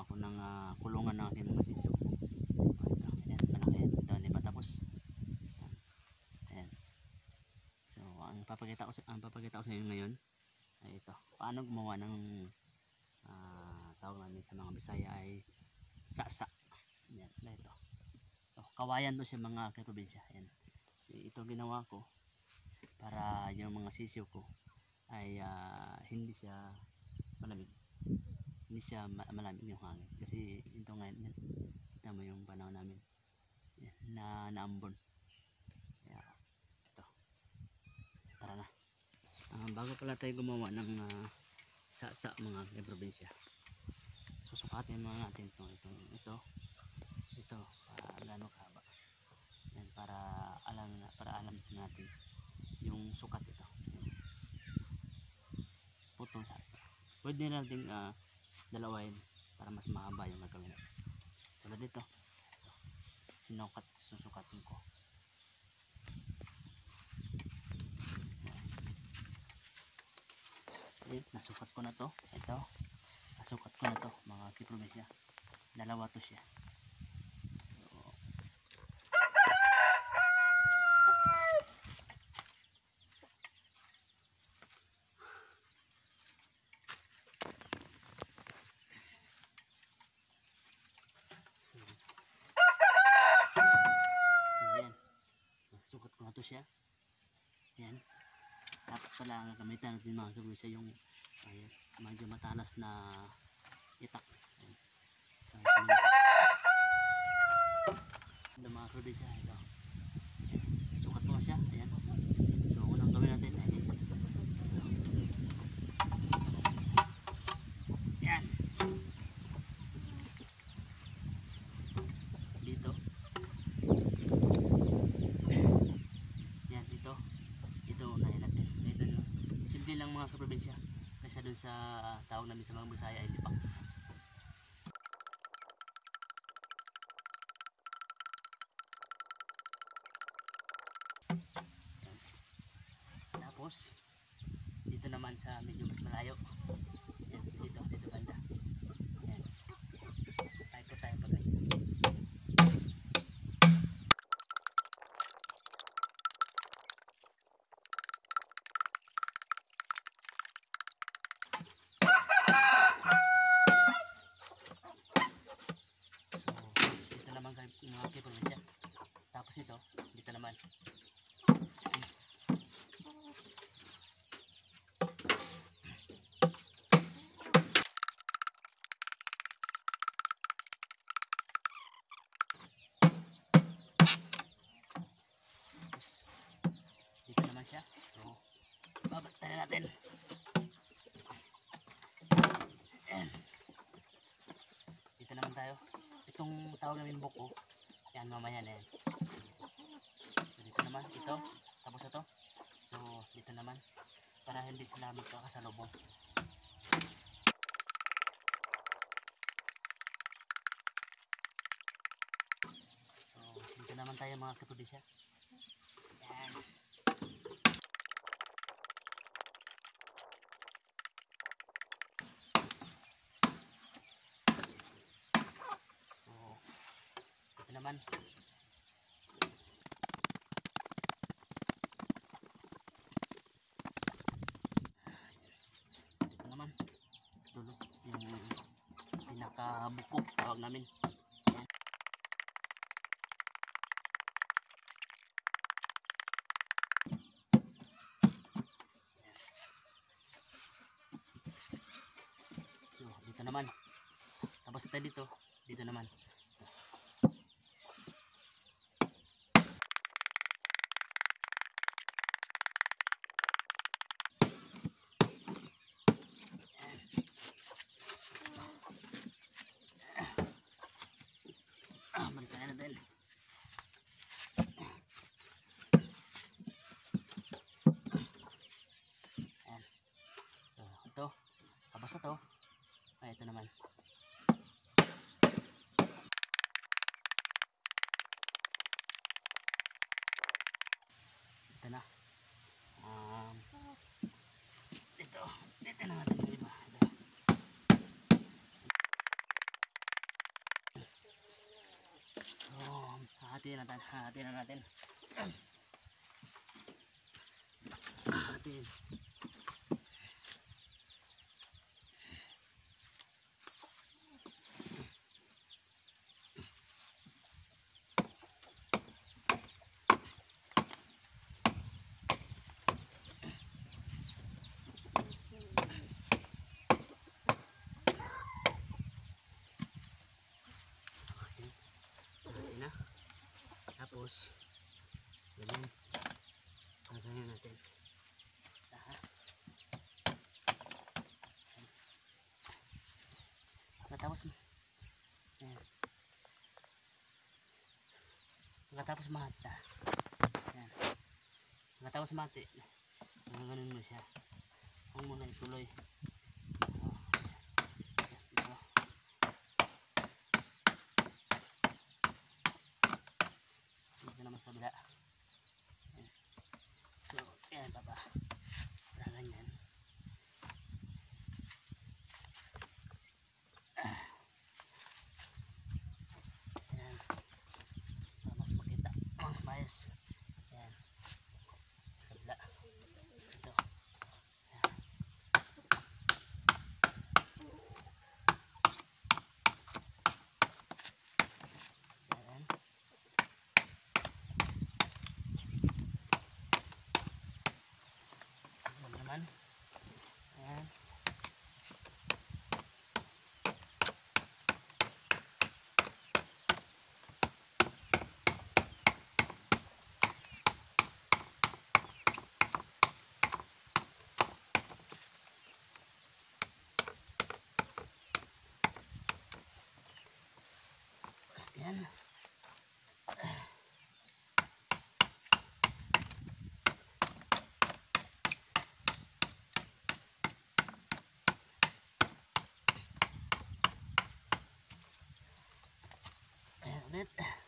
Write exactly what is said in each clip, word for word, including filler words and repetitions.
gumawa ako ng uh, kulungan ng ating mga sisiw. Ito, ayan, malaki. Ito, hindi pa tapos. Ayan. So, ang papakita ko sa, ang papakita ko sa inyo ngayon ay ito. Paano gumawa ng uh, tawag namin sa mga Bisaya ay sasa. Ayan, na ito. So, kawayan to sa mga kaprobinsya. Ayan. So, ito ginawa ko para yung mga sisiw ko ay uh, hindi siya malamig. Hindi siya malamig yung hangin. Kasi ito ngayon, tama yung panahon namin. Ayan, na naambon. Kaya, ito. Tara na. Uh, bago pala tayo gumawa ng uh, sa, sa mga probinsya, susukatin mga natin ito. Ito, ito, ito para gaano kahaba. Yan, para alam para alam natin yung sukat ito. Putong sasa. Pwede natin uh, dalawain para mas mahaba yung gagawin. Tulad dito, sinukat, susukatin ko. Ayan, nasukat ko na to. Ito, nasukat ko na to mga kiprobinsya. Dalawa to siya. Sukat ko na to siya. Yan. Dapat pala gamitan natin mga kabisa yung ayan, medyo matalas na itak. Ayan. So, ito mga kabisa. Ito. Ayan. Sukat ko na siya. Ayan. So unang gawin natin ay ito. Yan. Dito. Lang mga kaprobinsya kaysa dun sa uh, tawag namin sa mga Bisaya ay lipak. Yan. Tapos dito naman sa medyo mas malayo. Yan, dito, dito banda. Yan. Tayo po tayo pagay. Mga kiprobinsya. Tapos ito, dito naman. Tapos, dito naman siya. So, babatayin natin. Ayan. Dito naman tayo. Itong tawag namin buko. Yan mamaya na yan. So, dito naman, ito. Tapos ito. So, dito naman. Para hindi sila magkakasalubong. So, dito naman tayo mga kaprobinsya. Yan. Naman ito naman dulo yung pinakabuko tawag namin. Yan. So dito naman tapos tayo dito dito naman. Balikan natin. Ayan. So, ito. Tapos na to. Ay, ito naman. Ito na. Um, dito. Dito na natin yung iba. na natin. Hahatiin na natin. Hahatiin. Tapos ganyan gagawin natin. Aha. Pagkatapos ayan. Pagkatapos mata ayan. Pagkatapos mati ganun mo siya. Huwag mo na ituloy. Naman sa kabila. Ayan. So, ayan papa. Parang ganyan. Ayan. Para mas makita ang bias. Ayan. Sa kabila. Ito. Ayan. Ayan. Naman. Ayan. Tapos yan. Ayan ulit.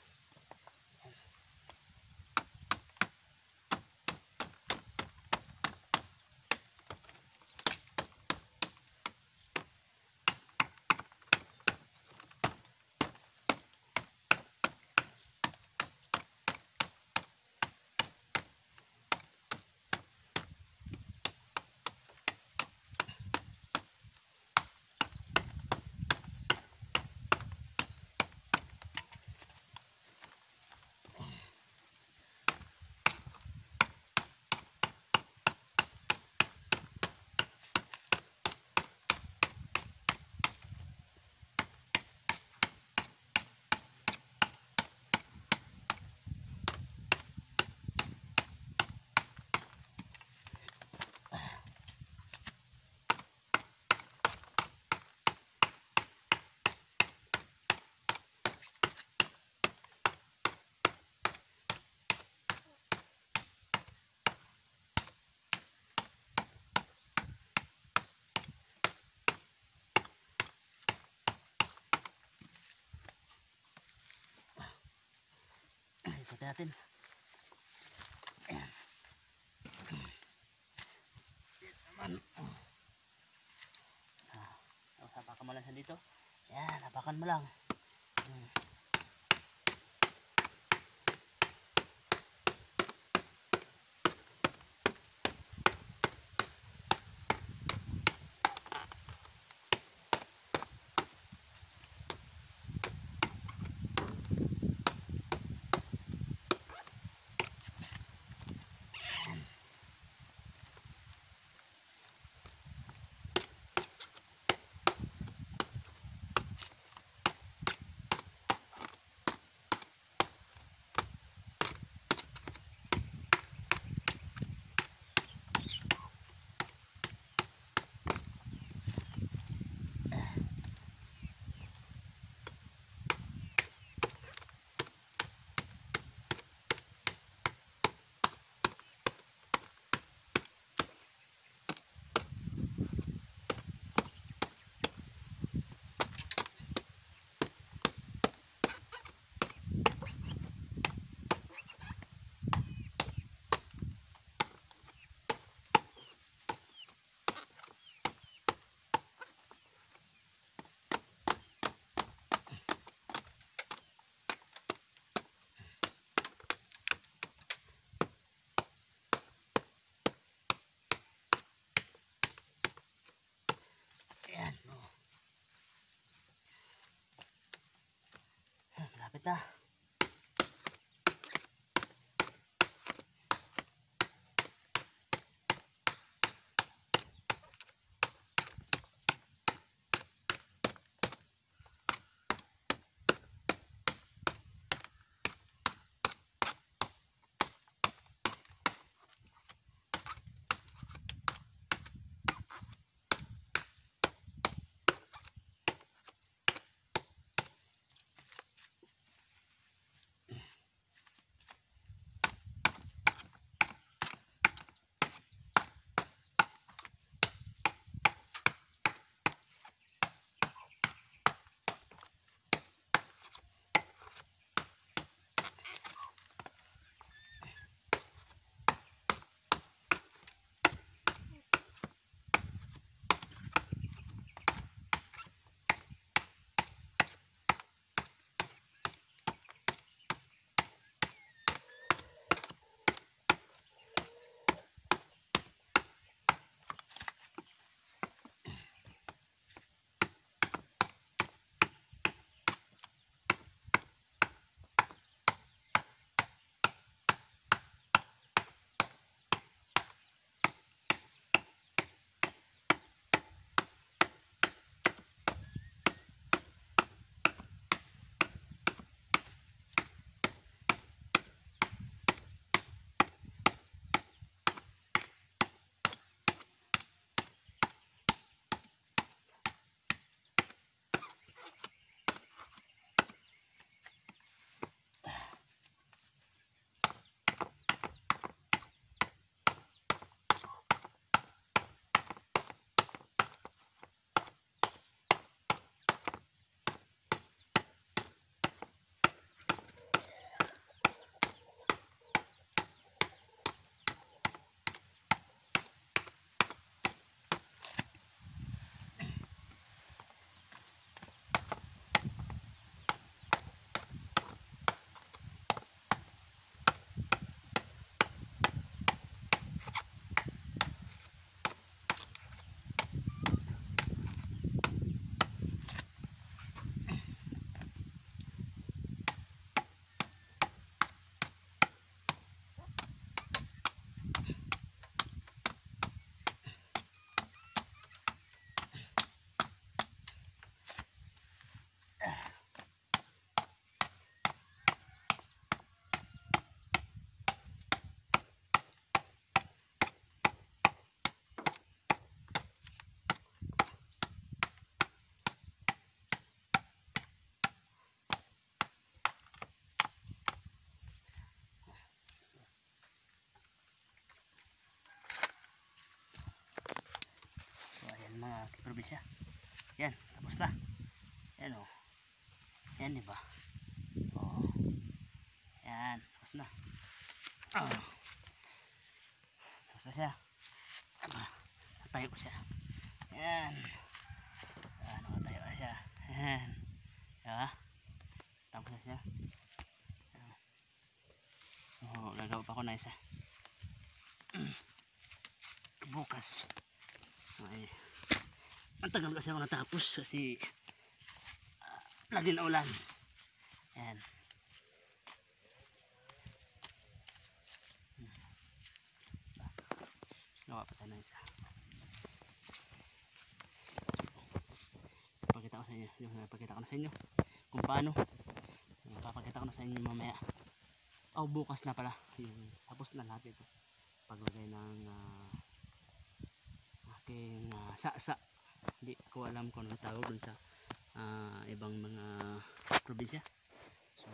Ikot natin. Ayan. Ayan naman. Ah, tapos hapakan mo lang siya dito. Ayan, hapakan mo lang. Hmm. na. Mga probinsya. Yan, tapos na. Yan o. Yan, diba? O. Yan, tapos na. Oh. Tapos na siya. Aba, natayo ko siya. Yan. Ano, natayo na siya. Yan. Diba? Tapos na siya. So, gagawa pa ko na isa. Bukas. Ay. Ang tagal kasi ako natapos kasi uh, lagi na ulan. Ayan. Hmm. Gawa pa tayo ng isa. Papakita ko sa inyo. Papakita ko na sa inyo kung paano. Papakita ko na sa inyo mamaya. Oh, bukas na pala. Yung, tapos na lahat ito. Paglagay ng uh, aking uh, sa-sa. Hindi ko alam kung anong tawag dun sa uh, ibang mga probinsya. So,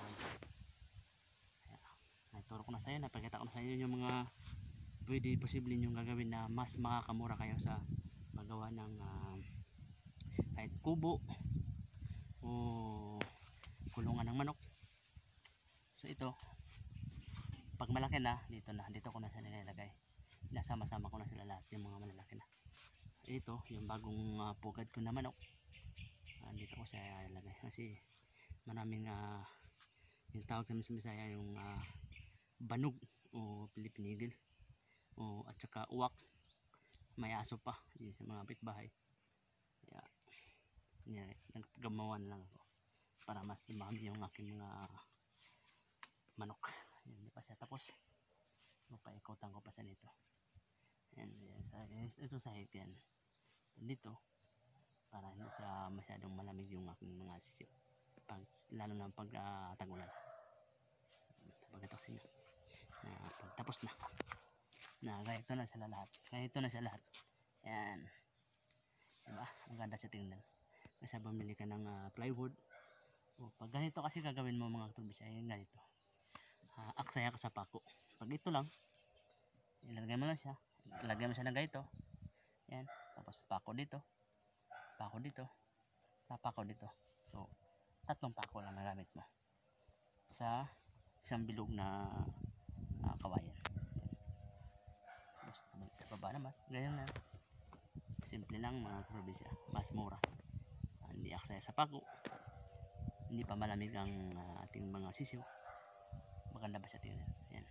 naituro ko na sa inyo, napakita ko na sa inyo yung mga pwede posible nyong gagawin na mas makakamura kayo sa paggawa ng uh, kahit kubo o kulungan ng manok. So ito, pag malaki na, dito na, dito ko na sila nilalagay. Nasama-sama ko na sila lahat, yung mga malalaki na. Ito yung bagong uh, pugad ko na manok, uh, dito ko siya ilagay kasi maraming uh, yung tawag namin sa Bisaya yung uh, banog o Philippine Eagle o at saka uwak, may aso pa yun sa mga kapitbahay. Yeah. Yeah, nagpagamawan lang ako para mas dumami yung aking mga manok. Ayan, hindi pa siya tapos, mapaikutan ko pa siya dito. Ayan, ayan, sa, ito sa height yan dito, para hindi siya masyadong malamig yung aking mga sisiw pag, lalo na pag uh, tag-ulan. Pagkita ko sa inyo na pag tapos na na ganito na sila lahat, ganito na sila lahat. Ayan, diba, ang ganda siya tingnan. Kasi bumili ka ng uh, plywood, o pag ganito kasi gagawin mo mga katrobisya, ayan ganito, uh, aksaya ka sa pako. Pag ito lang, ilagay mo lang siya, ilagay mo siya ng ganito. Yan, tapos pako dito, pako dito, pako dito. So tatlong pako lang nagamit mo sa isang bilog na uh, kawayan. Tapos baba naman, ganyan na, simple lang mga katrobisya, mas mura, uh, hindi aksaya sa pako, hindi pa malamig ang uh, ating mga sisiw. Maganda ba siya tingnan? Ayan.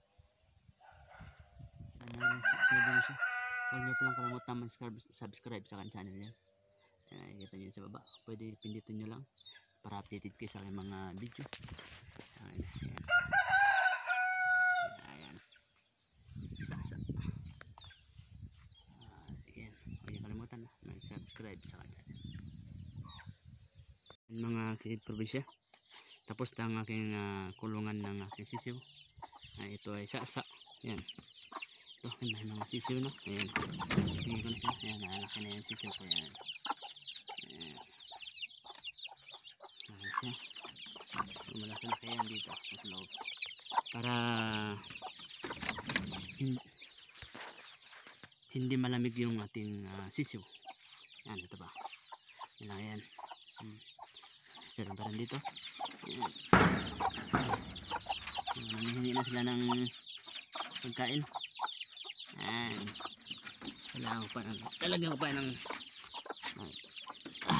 Ayan, pwede siya. Huwag niyo palang kalimutan mag-subscribe sa akin channel yan. Ayan, nakikita niyo sa baba. Pwede pindutin niyo lang para updated kayo sa aking mga video. Ayan. Ayan. Ayan. Sasa. Uh, ayan. Huwag niyo kalimutan na mag-subscribe sa akin channel. Mga katrobisya, tapos na ang aking uh, kulungan ng aking sisiw. Uh, ito ay sasa. Ayan. Ito, may mga sisiw na. Ayan. Tingin ko na siya. Ayan, nalaki na yung sisiw ko. Ayan. Ayan. Ayan siya. So, malaki-laki yan dito sa loob. Para hindi, hindi malamig yung ating uh, sisiw. Ayan, ito ba? Ayan lang yan. Hmm. Pero pa rin dito. Ayan. Ayan. Namihingi na sila ng pagkain. Ayan. Kailangan ko pa ng, talagyan ko pa ng ay. Ah.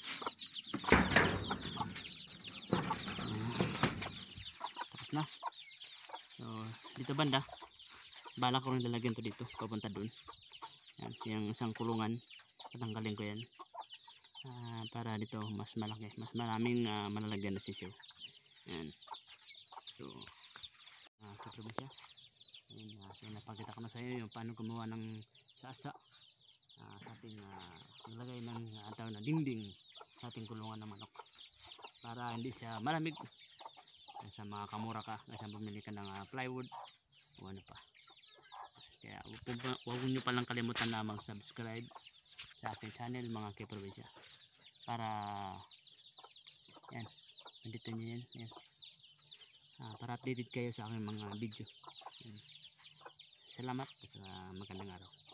Tapos na. So, dito banda, bala ko rin lalagyan to dito, papunta dun. Ayan, yung isang kulungan, patanggalin ko yan. Uh, para dito mas malaki, mas maraming uh, malalagyan na sisiw. Ayan. So, uh, katrobisya siya. Ayan, uh, so napakita ko na sa iyo yung paano gumawa ng sasa uh, sa ating uh, naglagay ng uh, tawag na dingding sa ating kulungan ng manok, para hindi siya malamig. Sa mga kamura ka, kasi bumili ka ng uh, plywood o ano pa. Kaya huwag nyo palang kalimutan na mag-subscribe sa ating channel mga katrobisya, para yan, nandito nyo yan, yan. Ah, para updated kayo sa aking mga video. Yan. Salamat sa magandang araw.